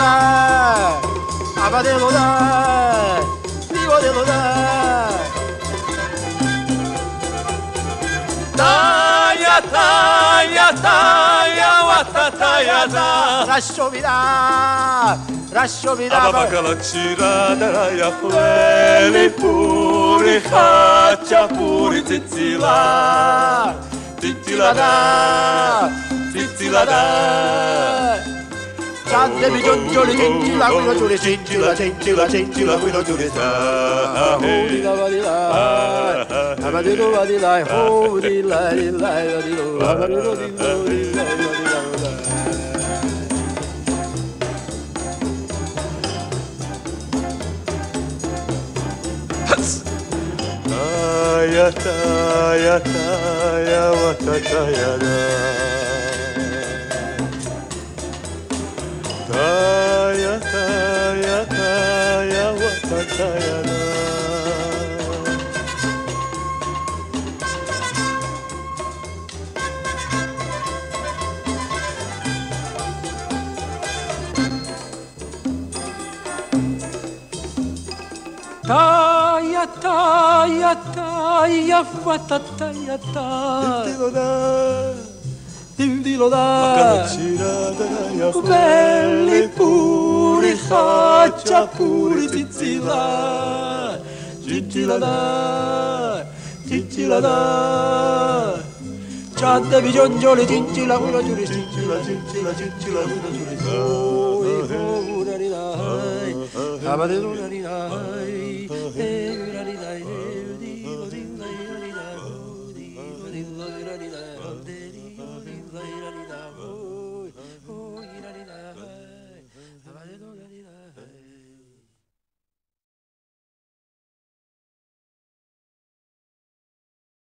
dai, amatelo dai, vivatelo dai. Taglia, taglia, taglia, watataya da. Lasciami da. Ababakalakshira daraya fueli puri hacha puri titila. Titila da, titila da. Ciante mi giungioli, cingila, guido giuri, cingila, guido giuri. Holy la vadilai, amadilo vadilai, holy la dilai, vadilo, amadilo dilai, vadilai. Taya, taya, taya, watataya da. Taya, taya, taya, watataya da. Taya, taya, taya, watataya da. Dildilo da. Belli puri, faccia puri, zizzila. Zizzila da, zizzila da. Ciante mi giungioli, zizzila, guido giuri, zizzila, guido giuri. Oh, oh, amadelo,